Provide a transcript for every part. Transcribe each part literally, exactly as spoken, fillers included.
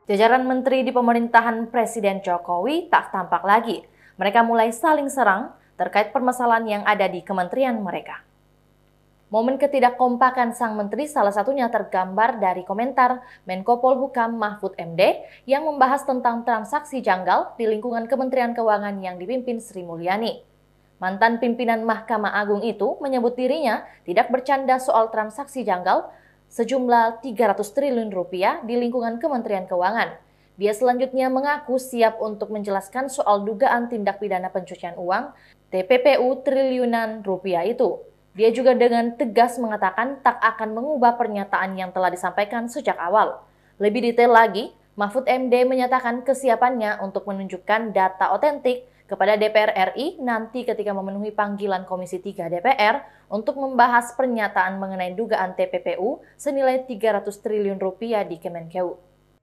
Jajaran menteri di pemerintahan Presiden Jokowi tak tampak lagi. Mereka mulai saling serang terkait permasalahan yang ada di kementerian mereka. Momen ketidakkompakan sang menteri salah satunya tergambar dari komentar Menko Polhukam Mahfud M D yang membahas tentang transaksi janggal di lingkungan Kementerian Keuangan yang dipimpin Sri Mulyani. Mantan pimpinan Mahkamah Agung itu menyebut dirinya tidak bercanda soal transaksi janggal sejumlah tiga ratus triliun rupiah di lingkungan Kementerian Keuangan. Dia selanjutnya mengaku siap untuk menjelaskan soal dugaan tindak pidana pencucian uang T P P U triliunan rupiah itu. Dia juga dengan tegas mengatakan tak akan mengubah pernyataan yang telah disampaikan sejak awal. Lebih detail lagi, Mahfud M D menyatakan kesiapannya untuk menunjukkan data otentik kepada D P R R I nanti ketika memenuhi panggilan Komisi tiga D P R untuk membahas pernyataan mengenai dugaan T P P U senilai tiga ratus triliun rupiah di Kemenkeu.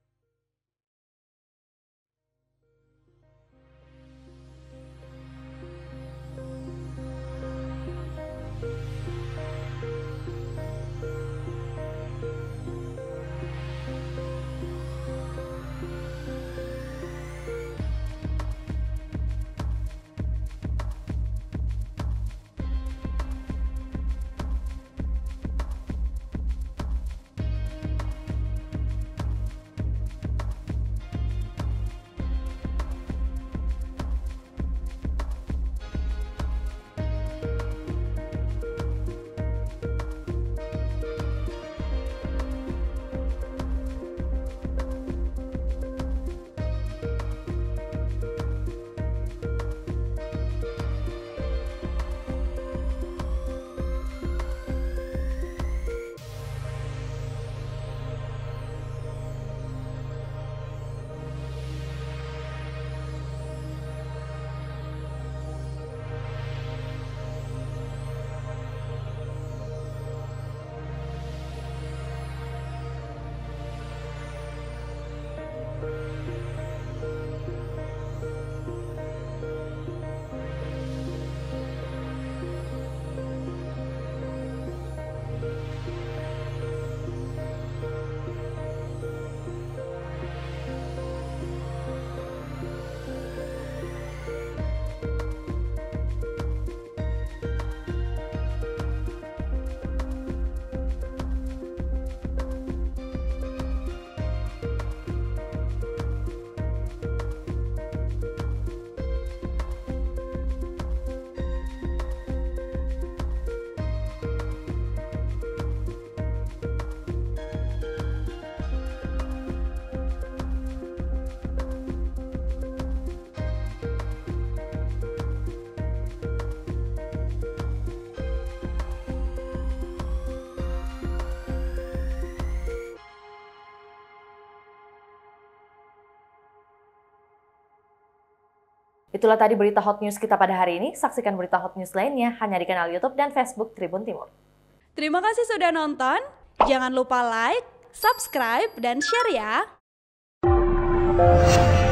Itulah tadi berita hot news kita pada hari ini. Saksikan berita hot news lainnya hanya di kanal YouTube dan Facebook Tribun Timur. Terima kasih sudah nonton. Jangan lupa like, subscribe, dan share ya.